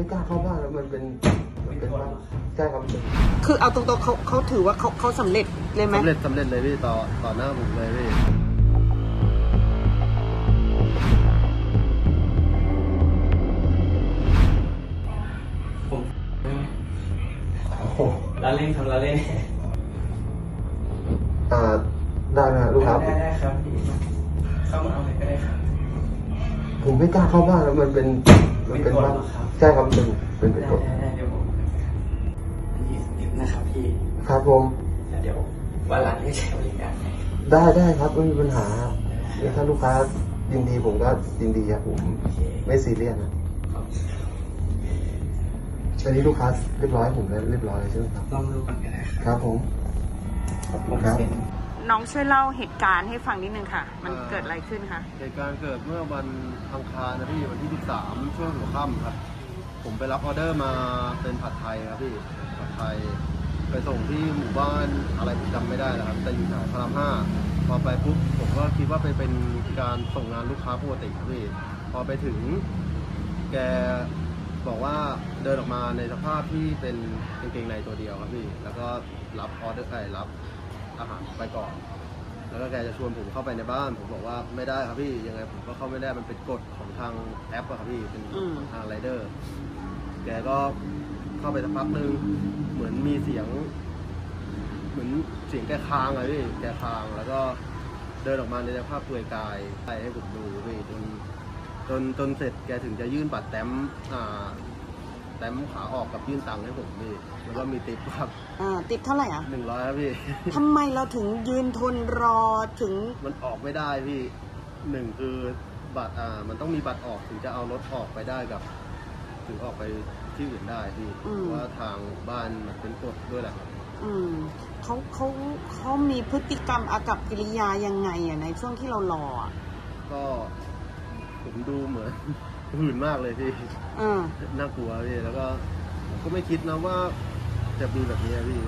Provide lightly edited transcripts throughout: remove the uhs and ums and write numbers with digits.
ไม่กล้าเข้าบ้านแล้วมันเป็นบ้านใช่ครับคือเอาตรงๆเขาถือว่าเขาสำเร็จเลยไหมสำเร็จเลยพี่ต่อหน้าผมเลยพี่ละเล่นทำละเล่นได้ไหมลูกค้าได้ครับเข้ามาเอาเลยก็ได้ครับผมไม่กล้าเข้าบ้านแล้วมันเป็นบ้านใช่ครับเป็นกฎได้เดี๋ยวผม20 นะครับพี่ครับผมเดี๋ยววันหลังให้ใช้บริการได้ครับไม่มีปัญหาถ้าลูกค้ายินดีผมก็ยินดีครับผมไม่ซีเรียสนะอันนี้ลูกค้าเรียบร้อยผมแล้วเรียบร้อยใช่ไหมครับลองดูก่อนก็ได้ครับผมครับน้องช่วยเล่าเหตุการณ์ให้ฟังนิดนึงค่ะมันเกิดอะไรขึ้นคะเหตุการณ์เกิดเมื่อวันอังคารนะพี่วันที่13ช่วงหัวค่ำครับผมไปรับออเดอร์มาเป็นผัดไทยครับพี่ผัดไทยไปส่งที่หมู่บ้านอะไรผมจำไม่ได้แล้วครับแต่อยู่แถวพระราม5พอไปปุ๊บผมก็คิดว่าเป็นการส่งงานลูกค้าปกติครับพี่พอไปถึงแกบอกว่าเดินออกมาในสภาพที่เป็นกางเกงในตัวเดียวครับพี่แล้วก็รับออเดอร์รับอาหารไปก่อนแล้วก็แกจะชวนผมเข้าไปในบ้านผมบอกว่าไม่ได้ครับพี่ยังไงผมก็เข้าไม่ได้มันเป็นกฎของทางแอปอะครับพี่เป็นทางไรเดอร์แกก็เข้าไปสักพักนึงเหมือนมีเสียงแกค้างอะพี่แกค้างแล้วก็เดินออกมาในสภาพเปลือยกายให้ผมดูพี่จนเสร็จแกถึงจะยื่นบัตรแต้มขาออกกับยื่นตังค์ให้ผมพี่แล้วก็มีติปครับติปเท่าไหร่ 100ครับพี่ทำไมเราถึงยืนทนรอถึงมันออกไม่ได้พี่1คือบัตรมันต้องมีบัตรออกถึงจะเอารถออกไปได้กับถึงออกไปที่อื่นได้พี่ว่าทางบ้านมันเป็นกฎด้วยแหละเขามีพฤติกรรมอากัปกิริยายังไงในช่วงที่เรารอก็ผมดูเหมือนหื่นมากเลยพี่น่ากลัวพี่แล้วก็ไม่คิดนะว่าจะมีแบบนี้พี่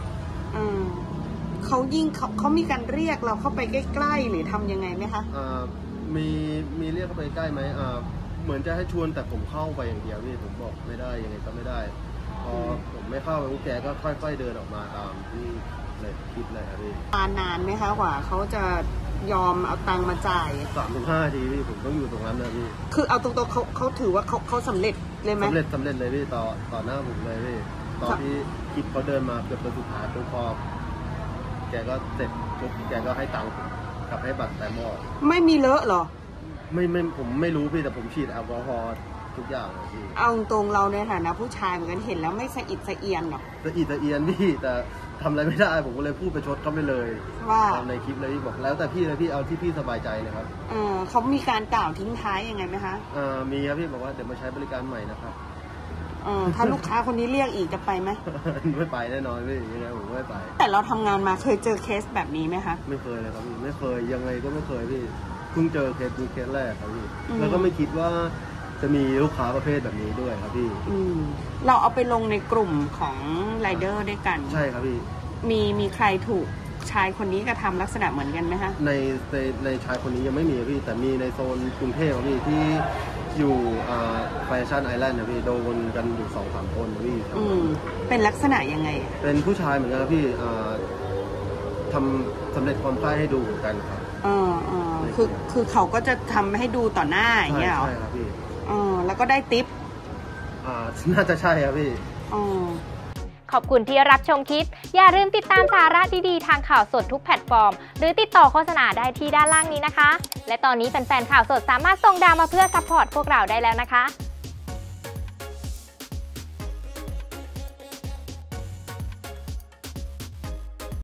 เขามีการเรียกเราเข้าไปใกล้ๆหรือทำยังไงไหมคะมีเรียกเข้าไปใกล้ไหมเหมือนจะให้ชวนแต่ผมเข้าไปอย่างเดียวพี่ผมบอกไม่ได้ยังไงก็ไม่ได้พอผมไม่เข้าไปแกก็ค่อยๆเดินออกมาตามที่เลยคิดเลยครับพี่นานไหมคะกว่าเขาจะยอมเอาตังค์มาจ่าย 3-5 นาทีพี่ผมต้องอยู่ตรงนั้นนะพี่คือเอาตรงๆเขาถือว่าเขาสำเร็จเลยไหมสำเร็จเลยพี่ต่อหน้าผมเลยพี่ตอนที่คิดเขาเดินมาเกือบจะสุดท้ายปุ๊บพอแกก็เสร็จปุ๊บแกก็ให้ตังค์กับให้บัตรแต่หมอไม่มีเลอะหรอไม่ผมไม่รู้พี่แต่ผมฉีดแอลกอฮอล์ทุกอย่างเลยพี่เอาตรงเราในฐานะผู้ชายเหมือนกันเห็นแล้วไม่สะอิดสะเอียนหรอกสะอิดสะเอียนพี่แต่ทำอะไรไม่ได้ผมก็เลยพูดไปชดเขาไปเลยว่าในคลิปเลยพี่บอกแล้วแต่พี่เลยพี่เอาที่พี่สบายใจนะครับเขามีการกล่าวทิ้งท้ายยังไงไหมคะมีครับพี่บอกว่าเดี๋ยวมาใช้บริการใหม่นะครับถ้าลูกค้าคนนี้เรียกอีกจะไปไหมไม่ไปแน่นอนพี่ยังไงผมไม่ไปแต่เราทำงานมาเคยเจอเคสแบบนี้ไหมคะไม่เคยเลยครับพี่ไม่เคยยังไงก็ไม่เคยพี่เพิ่งเจอเคสแรกครับพี่แล้วก็ไม่คิดว่าจะมีลูกค้าประเภทแบบนี้ด้วยครับพี่เราเอาไปลงในกลุ่มของไรเดอร์ด้วยกันใช่ครับพี่มีใครถูกชายคนนี้กระทำลักษณะเหมือนกันไหมคะในชายคนนี้ยังไม่มีพี่แต่มีในโซนกรุงเทพครับพี่ที่อยู่แฟชั่นไอแลนด์นะพี่โดนกันอยู่2-3 คนพี่เป็นลักษณะยังไงเป็นผู้ชายเหมือนกันครับพี่ทำสำเร็จความใคร่ให้ดูเหมือนกันครับคือเขาก็จะทำให้ดูต่อหน้าอย่างเงี้ยหรอใช่ครับพี่แล้วก็ได้ทิปน่าจะใช่ครับพี่ขอบคุณที่รับชมคลิปอย่าลืมติดตามสาระดีๆทางข่าวสดทุกแพลตฟอร์มหรือติดต่อโฆษณาได้ที่ด้านล่างนี้นะคะและตอนนี้แฟนๆข่าวสดสามารถส่งดาวมาเพื่อซัพพอร์ตพวกเราได้แล้วนะคะ